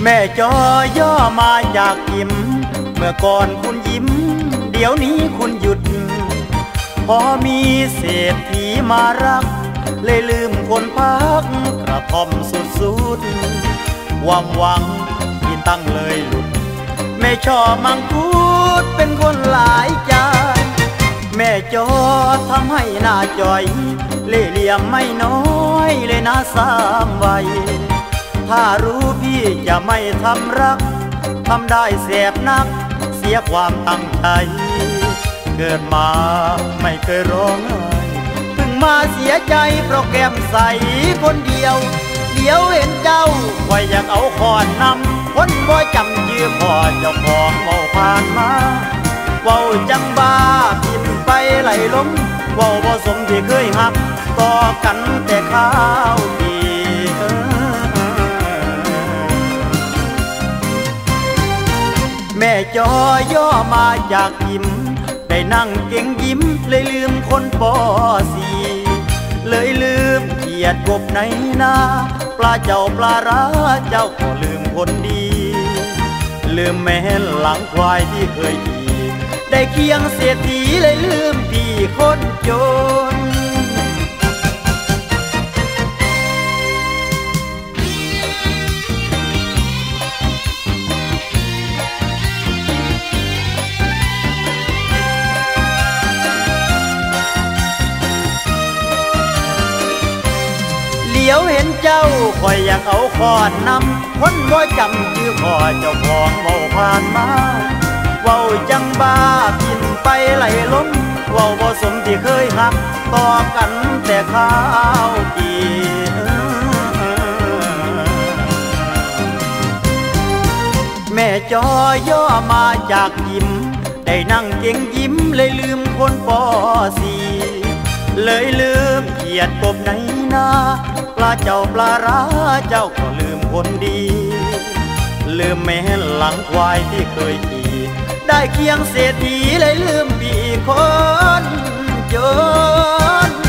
แม่จอย่อมาจากยิ้มเมื่อก่อนคุณยิ้มเดี๋ยวนี้คุณหยุดพอมีเศรษฐีมารักเลยลืมคนพักกระท่อมสุดๆหวังที่ตั้งเลยหลุดแม่ชอบมังคุดเป็นคนหลายใจแม่จอทำให้หน้าจ่อยเล่เหลี่ยมไม่น้อยเลยนะสามวัยถ้ารู้พี่จะไม่ทำรักทำได้แสบนักเสียความตั้งใจเกิดมาไม่เคยร้องไห้เพิ่งมาเสียใจเพราะแก้มใสคนเดียวเดี๋ยวเห็นเจ้าคอยอยากเอาขอนนำคนบ่จำชื่อพ่อเจ้าของเมาผ่านมาเว้าจังบ้าพินไปไหลล้มเว้าบ่สมที่เคยหักต่อกันแต่ข้าวดีแม่จอย่อมาจากยิ้มได้นั่งเก่งยิ้มเลยลืมคนปอสีเลยลืมเกียรติกบในนาปลาเจ้าปลาร้าเจ้าก็ลืมคนดีลืมแม่หลังควายที่เคยขี่ได้เคียงเศรษฐีเลยลืมพี่คนจนเดี๋ยวเห็นเจ้าคอยอยากเอาขอนนำคนบ่จำชื่อพ่อเจ้าของเมาผ่านมาเว้าจังบ้าพินไปไหลล้มเว้าบ่สมที่เคยหักต่อกันแต่ข้าวปีแม่จอย่อมาจากยิ้มได้นั่งเก่งยิ้มเลยลืมคนปอสีเลยลืมเกียรติกบในนาปลาเจ้าปลาร้าเจ้าก็ลืมคนดีลืมแม่หลังควายที่เคยขี่ได้เคียงเศรษฐีเลยลืมพี่คนจน